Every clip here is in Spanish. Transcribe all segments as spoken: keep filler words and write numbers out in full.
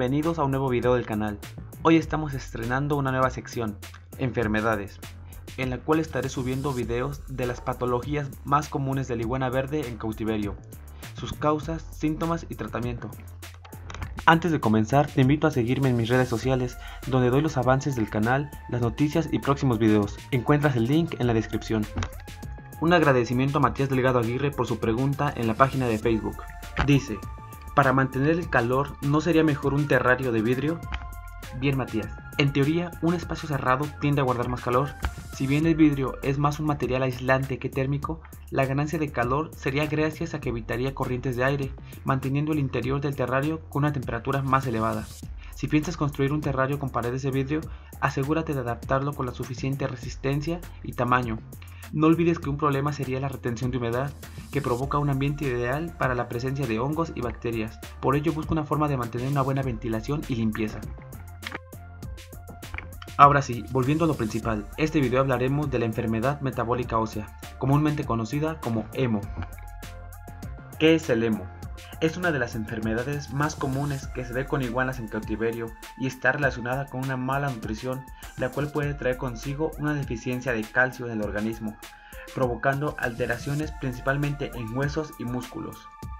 bienvenidos a un nuevo video del canal. Hoy estamos estrenando una nueva sección, enfermedades, en la cual estaré subiendo videos de las patologías más comunes de la iguana verde en cautiverio, sus causas, síntomas y tratamiento. Antes de comenzar, te invito a seguirme en mis redes sociales, donde doy los avances del canal, las noticias y próximos videos. Encuentras el link en la descripción. Un agradecimiento a Matías Delgado Aguirre por su pregunta en la página de Facebook. Dice: ¿para mantener el calor no sería mejor un terrario de vidrio? Bien, Matías, en teoría un espacio cerrado tiende a guardar más calor. Si bien el vidrio es más un material aislante que térmico, la ganancia de calor sería gracias a que evitaría corrientes de aire, manteniendo el interior del terrario con una temperatura más elevada. Si piensas construir un terrario con paredes de vidrio, asegúrate de adaptarlo con la suficiente resistencia y tamaño. No olvides que un problema sería la retención de humedad, que provoca un ambiente ideal para la presencia de hongos y bacterias. Por ello, busca una forma de mantener una buena ventilación y limpieza. Ahora sí, volviendo a lo principal, este video hablaremos de la enfermedad metabólica ósea, comúnmente conocida como emo. ¿Qué es el emo? Es una de las enfermedades más comunes que se ve con iguanas en cautiverio y está relacionada con una mala nutrición, la cual puede traer consigo una deficiencia de calcio en el organismo, provocando alteraciones principalmente en huesos y músculos.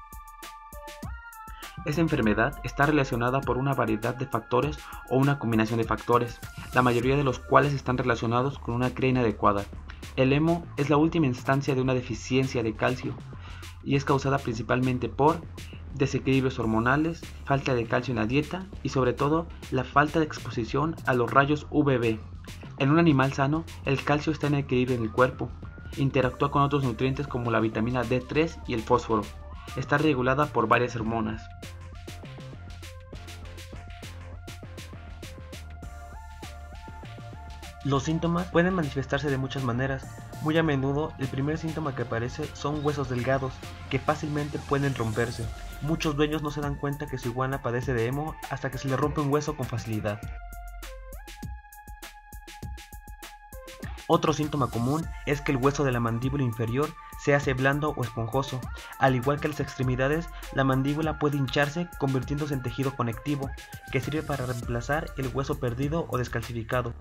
Esta enfermedad está relacionada por una variedad de factores o una combinación de factores, la mayoría de los cuales están relacionados con una cría inadecuada. El emo es la última instancia de una deficiencia de calcio y es causada principalmente por desequilibrios hormonales, falta de calcio en la dieta y sobre todo la falta de exposición a los rayos U V B. En un animal sano, el calcio está en equilibrio en el cuerpo, interactúa con otros nutrientes como la vitamina D tres y el fósforo. Está regulada por varias hormonas. Los síntomas pueden manifestarse de muchas maneras. Muy a menudo, el primer síntoma que aparece son huesos delgados, que fácilmente pueden romperse. Muchos dueños no se dan cuenta que su iguana padece de emo hasta que se le rompe un hueso con facilidad. Otro síntoma común es que el hueso de la mandíbula inferior se hace blando o esponjoso. Al igual que las extremidades, la mandíbula puede hincharse convirtiéndose en tejido conectivo, que sirve para reemplazar el hueso perdido o descalcificado.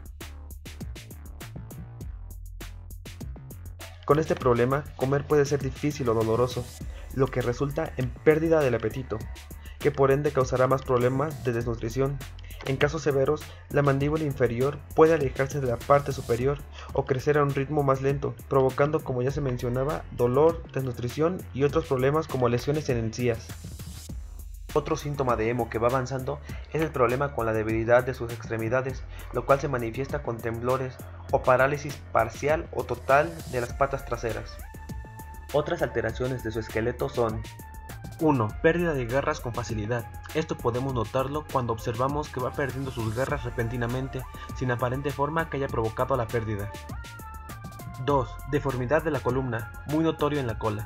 Con este problema, comer puede ser difícil o doloroso, lo que resulta en pérdida del apetito, que por ende causará más problemas de desnutrición. En casos severos, la mandíbula inferior puede alejarse de la parte superior o crecer a un ritmo más lento, provocando, como ya se mencionaba, dolor, desnutrición y otros problemas como lesiones en encías. Otro síntoma de emo que va avanzando es el problema con la debilidad de sus extremidades, lo cual se manifiesta con temblores o parálisis parcial o total de las patas traseras. Otras alteraciones de su esqueleto son: uno. Pérdida de garras con facilidad. Esto podemos notarlo cuando observamos que va perdiendo sus garras repentinamente, sin aparente forma que haya provocado la pérdida. dos. Deformidad de la columna, muy notorio en la cola.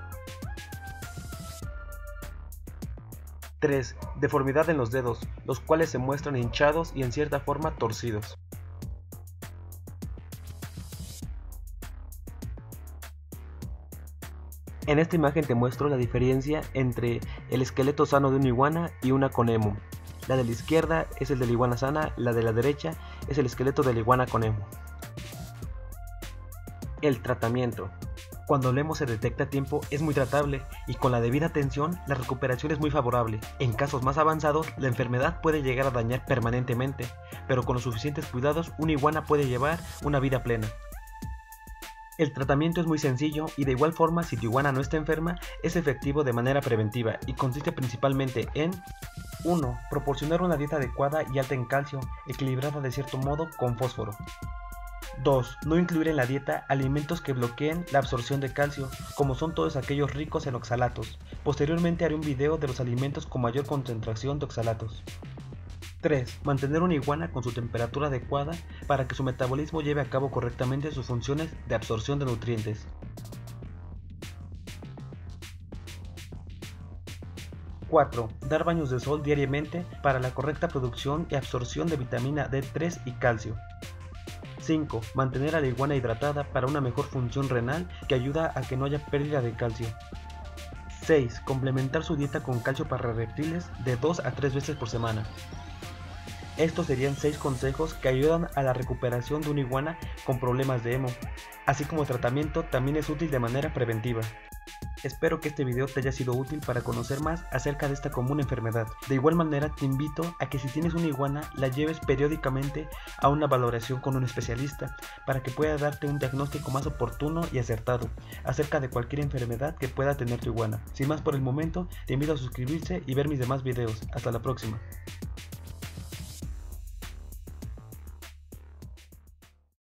tres. Deformidad en los dedos, los cuales se muestran hinchados y en cierta forma torcidos. En esta imagen te muestro la diferencia entre el esqueleto sano de una iguana y una con emo. La de la izquierda es el de la iguana sana, la de la derecha es el esqueleto de la iguana con emo. El tratamiento. Cuando el emo se detecta a tiempo es muy tratable y con la debida atención la recuperación es muy favorable. En casos más avanzados la enfermedad puede llegar a dañar permanentemente, pero con los suficientes cuidados una iguana puede llevar una vida plena. El tratamiento es muy sencillo y de igual forma, si tu iguana no está enferma, es efectivo de manera preventiva y consiste principalmente en: uno. Proporcionar una dieta adecuada y alta en calcio, equilibrada de cierto modo con fósforo. dos. No incluir en la dieta alimentos que bloqueen la absorción de calcio, como son todos aquellos ricos en oxalatos. Posteriormente haré un video de los alimentos con mayor concentración de oxalatos. tres. Mantener una iguana con su temperatura adecuada para que su metabolismo lleve a cabo correctamente sus funciones de absorción de nutrientes. cuatro. Dar baños de sol diariamente para la correcta producción y absorción de vitamina D tres y calcio. cinco. Mantener a la iguana hidratada para una mejor función renal que ayuda a que no haya pérdida de calcio. seis. Complementar su dieta con calcio para reptiles de dos a tres veces por semana. Estos serían seis consejos que ayudan a la recuperación de una iguana con problemas de emo, así como tratamiento también es útil de manera preventiva. Espero que este video te haya sido útil para conocer más acerca de esta común enfermedad. De igual manera te invito a que si tienes una iguana la lleves periódicamente a una valoración con un especialista para que pueda darte un diagnóstico más oportuno y acertado acerca de cualquier enfermedad que pueda tener tu iguana. Sin más por el momento, te invito a suscribirse y ver mis demás videos. Hasta la próxima.